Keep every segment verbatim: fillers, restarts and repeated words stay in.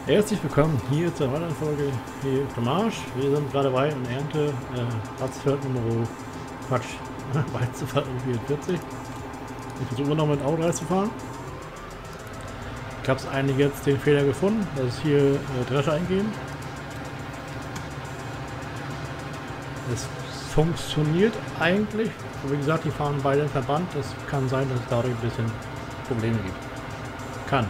Herzlich willkommen hier zur weiteren Folge hier auf dem Marsch. Wir sind gerade bei in Ernte, äh, Ratzfeld Nummer, Quatsch, Weizenfeld vierundvierzig. Ich versuche noch mit Auto reinzufahren. Ich habe es eigentlich jetzt den Fehler gefunden, dass es hier äh, Drescher eingeben. Es funktioniert eigentlich, aber wie gesagt, die fahren beide im Verband. Das kann sein, dass es dadurch ein bisschen Probleme gibt. Kann.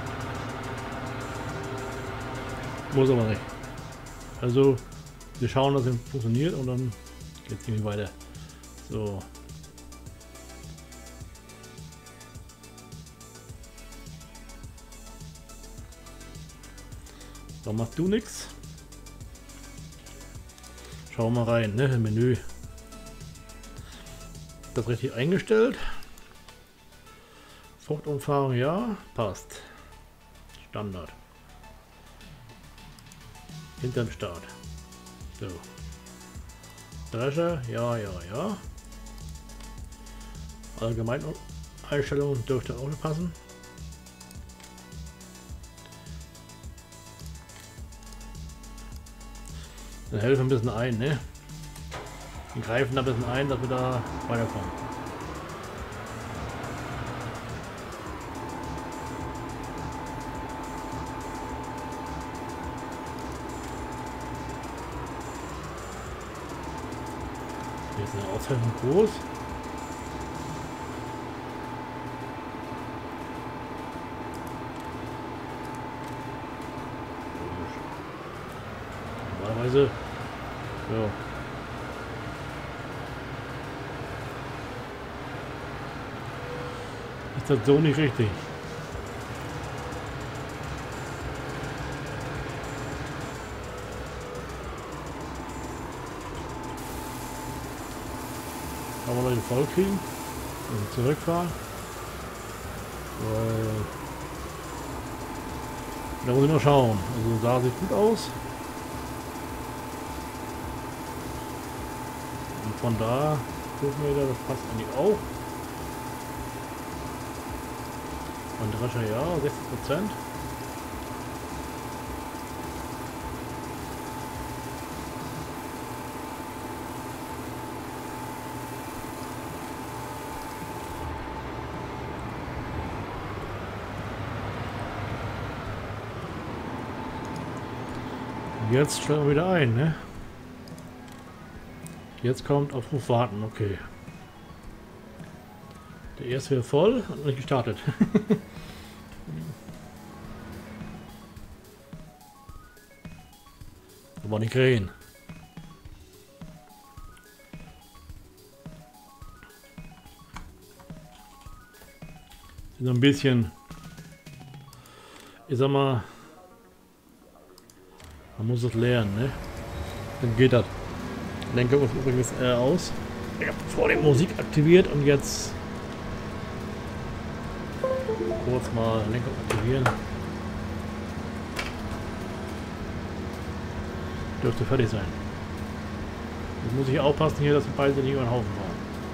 Muss aber nicht. Also, wir schauen, dass es funktioniert und dann geht es irgendwie weiter. So. Warum machst du nichts? Schauen wir mal rein, ne? Im Menü. Das richtig eingestellt. Fruchtumfahrung ja, passt. Standard. Hinterm Start. So. Drescher, ja, ja, ja. Allgemeine Einstellungen dürfte auch passen. Dann helfen wir ein bisschen ein, ne? Wir greifen da ein bisschen ein, dass wir da weiterkommen. Hier ist eine Ausfälschung groß. Normalerweise, ja. Ist das so nicht richtig? Kann man noch den voll kriegen und zurückfahren. Weil da muss ich mal schauen. Also da sieht gut aus. Und von da fünf Meter, das passt eigentlich auch. Und Drescher ja, sechzig Prozent. Jetzt stellen wir wieder ein, ne? Jetzt kommt Aufruf warten, okay. Der erste wird voll und nicht gestartet. Aber nicht reden. So ein bisschen, ich sag mal, man muss es lernen, ne? Dann geht das. Lenkung ist übrigens äh, aus. Ich habe vor der Musik aktiviert und jetzt kurz mal Lenkung aktivieren. Dürfte fertig sein. Jetzt muss ich aufpassen hier, dass wir beide nicht über den Haufen fahren.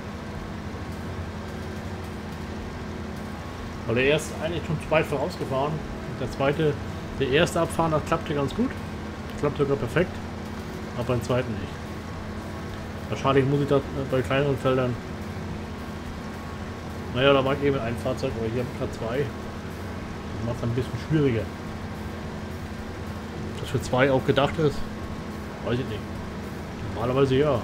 Weil der erste eigentlich schon zu weit vorausgefahren. Der zweite, der erste Abfahren, das klappte ganz gut. Das klappt sogar perfekt. Aber beim zweiten nicht. Wahrscheinlich muss ich das bei kleineren Feldern. Naja, da mag ich eben ein Fahrzeug, aber hier habe ich gerade zwei. Das macht es ein bisschen schwieriger. Ob das für zwei auch gedacht ist, weiß ich nicht. Normalerweise ja.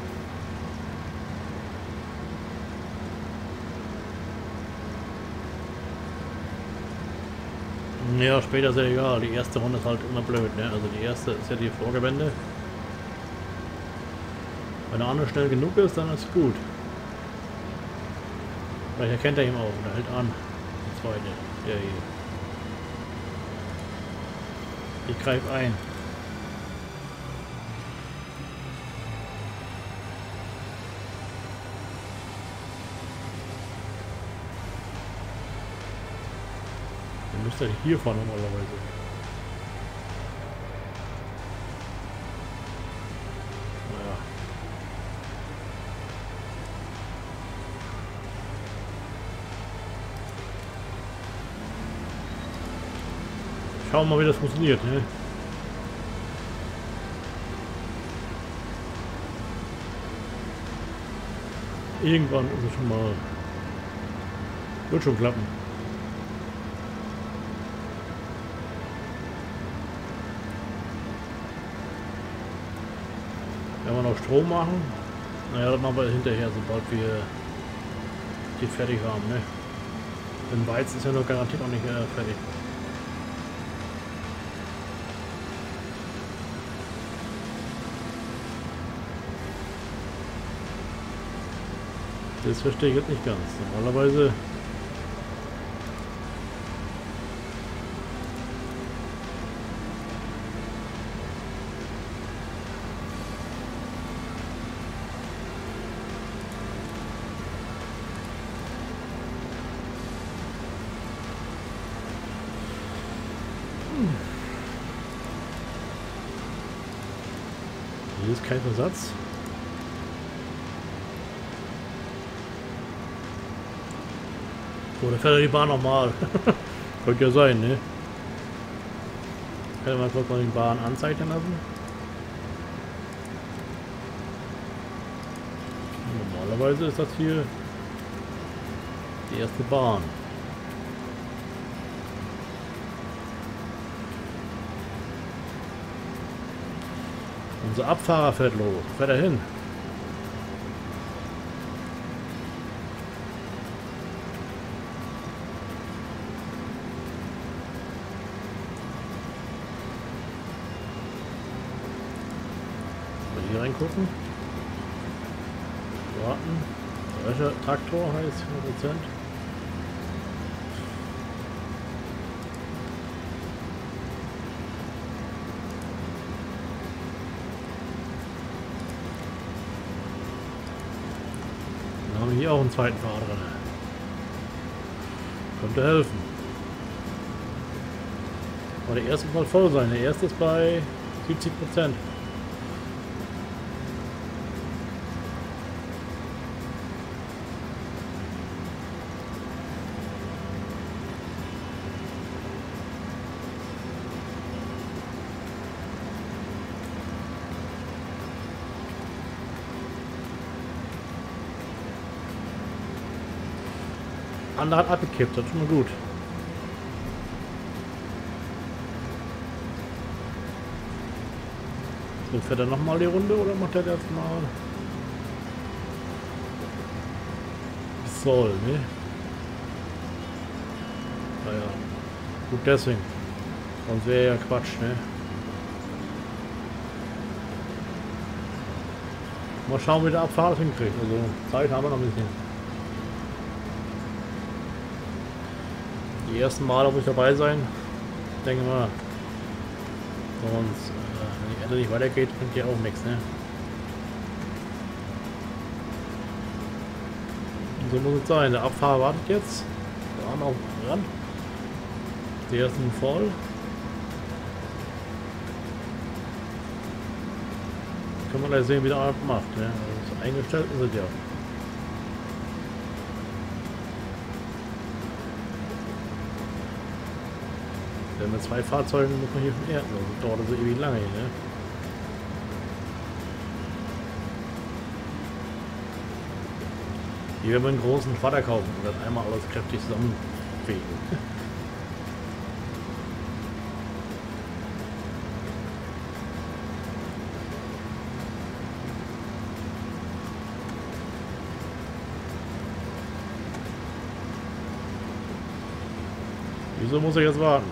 Ja, später ist ja egal. Die erste Runde ist halt immer blöd, ne? Also die erste ist ja die Vorgewende. Wenn der andere schnell genug ist, dann ist es gut. Vielleicht erkennt er ihn auch und er hält an. Der zweite. Der hier. Ich greife ein. Dann müsste er hier fahren normalerweise. Naja. Schauen wir mal, wie das funktioniert. Ne? Irgendwann ist es schon mal... Wird schon klappen. Wenn wir noch Strom machen, naja, das machen wir hinterher, sobald wir die fertig haben. Ne? Denn Weizen ist ja noch garantiert noch nicht äh, fertig. Das verstehe ich jetzt nicht ganz. Normalerweise hier ist kein Versatz. Oder fährt er die Bahn nochmal? Könnte ja sein, ne? Kann ich mal kurz mal die Bahn anzeichnen lassen. Normalerweise ist das hier die erste Bahn. Unser Abfahrer fährt los. Fährt er hin? Mal hier reingucken. Warten. Welcher Traktor heißt hundert Prozent? Dann haben wir hier auch einen zweiten Fahrer drin. Könnte helfen. Aber der erste soll voll sein. Der erste ist bei siebzig Prozent. Andere hat abgekippt, das ist schon mal gut. So, fährt er nochmal die Runde oder macht er das mal? Soll, ne? Naja, gut deswegen. Sonst wäre ja Quatsch, ne? Mal schauen, wie der Abfahrer das hinkriegt. Also Zeit haben wir noch ein bisschen. Die ersten Male muss ich dabei sein. Ich denke mal, sonst, äh, wenn die Erde nicht weitergeht, bringt ja auch nichts, ne? Und so muss es sein. Der Abfahrer wartet jetzt. Wir haben auch ran. Die ersten voll. Kann man gleich sehen, wie der Arm macht, ne? Also eingestellt ist es ja. Mit zwei Fahrzeugen muss man hier von Erden, also dauert so ewig lange hier, ne? Hier werden wir einen großen Vater kaufen und dann einmal alles kräftig zusammenfegen. Wieso muss ich jetzt warten?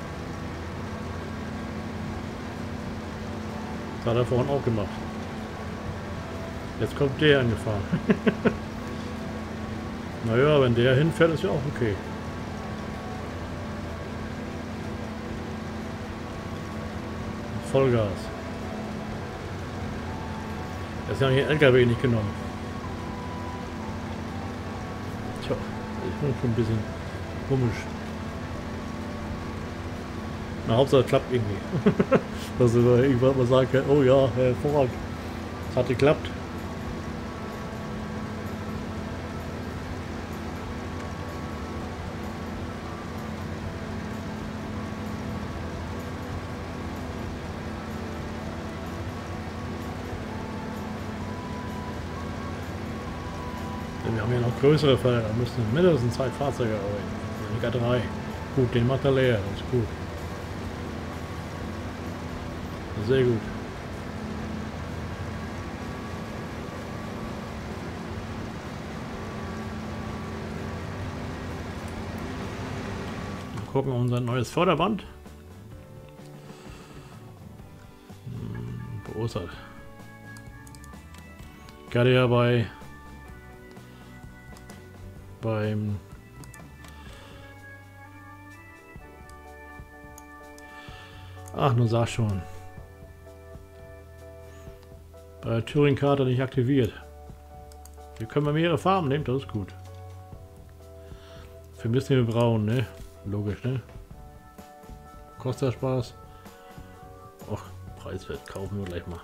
Das hat er vorhin auch gemacht. Jetzt kommt der angefahren. Naja, wenn der hinfährt, ist ja auch okay. Vollgas. Das ist ja hier L K W nicht genommen. Tja, das ist schon ein bisschen komisch. Na, Hauptsache es klappt irgendwie. Dass ich irgendwann mal sage, oh ja, hervorragend. Es hat geklappt. wir haben hier noch größere Felder, da müssen mindestens zwei Fahrzeuge arbeiten. Sogar drei. Gut, den macht er leer, das ist gut. Sehr gut. Wir gucken unser neues Förderband. Hm, wo ist er? Ich hatte ja bei beim Ach, nur sag schon. Bei der Touring-Karte nicht aktiviert. Hier können wir mehrere Farben nehmen, das ist gut. Für müssen wir braun, ne? Logisch, ne? Kostet ja Spaß. Och, preiswert, kaufen wir gleich mal.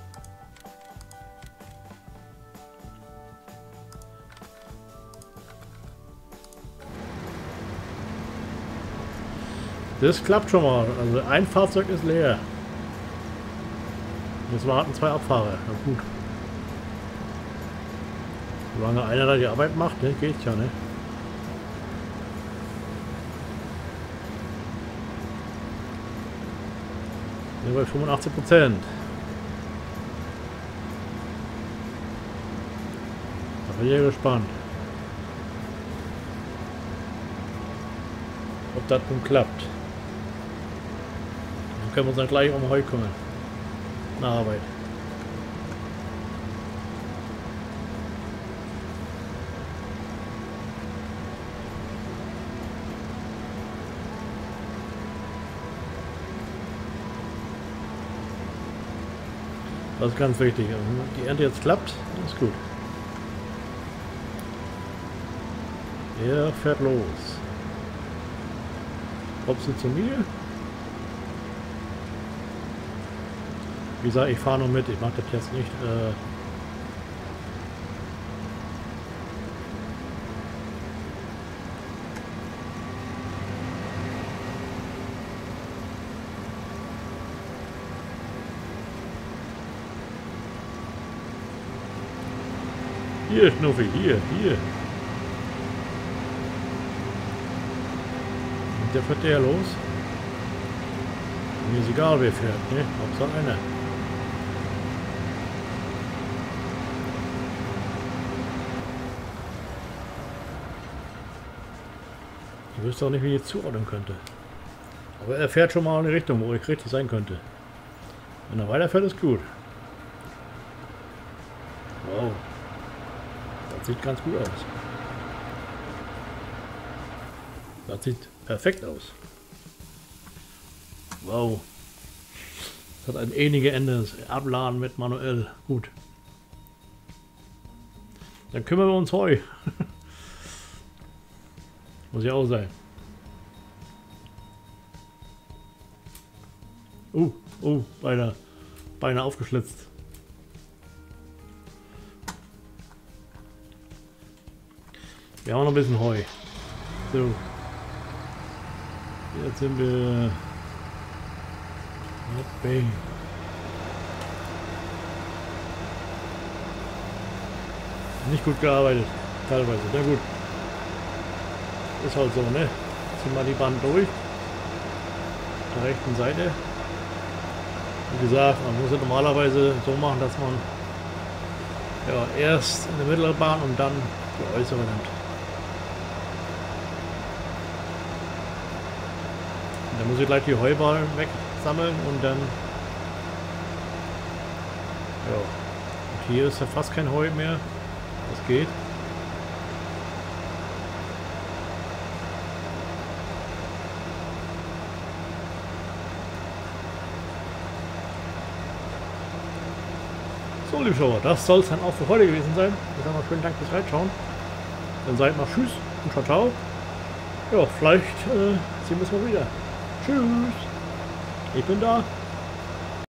Das klappt schon mal. Also ein Fahrzeug ist leer. Jetzt warten zwei Abfahrer. Na gut. Solange einer da die Arbeit macht, ne, geht's ja, ne? Sind wir bei fünfundachtzig Prozent. Da bin ich ja gespannt. Ob das nun klappt. Dann können wir uns dann gleich um Heu kümmern. Na, Arbeit. Das ist ganz wichtig. Wenn die Ernte jetzt klappt, dann ist gut. Er fährt los. Kommst du zu mir? Wie gesagt, ich fahre nur mit. Ich mache das jetzt nicht. Äh Hier, Schnuffi, hier, hier. Und der fährt der los. Mir ist egal, wer fährt, ne? Hauptsache einer. Ich wüsste auch nicht, wie ich jetzt zuordnen könnte. Aber er fährt schon mal in die Richtung, wo ich richtig sein könnte. Wenn er weiterfährt, ist gut. Wow. Das sieht ganz gut aus. Das sieht perfekt aus. Wow. Das hat ein ähnliches Ende. Das Abladen mit manuell. Gut. Dann kümmern wir uns Heu. Muss ja auch sein. Uh, uh, beinahe, beinahe aufgeschlitzt. Wir haben noch ein bisschen Heu. So. Jetzt sind wir. Bang. Nicht gut gearbeitet. Teilweise. Na gut. Ist halt so, ne? Ziehen wir die Band durch. Auf der rechten Seite. Wie gesagt, man muss es normalerweise so machen, dass man ja, erst in der mittleren Bahn und dann die äußere nimmt. Und dann muss ich gleich die Heuballen wegsammeln und dann ja. Und hier ist ja fast kein Heu mehr. Das geht. So, liebe Schauer, das soll es dann auch für heute gewesen sein. Ich sage mal schönen Dank fürs Reinschauen. Dann seid mal tschüss und ciao, ciao. Ja, vielleicht äh, sehen wir uns mal wieder. Tschüss. Ich bin da.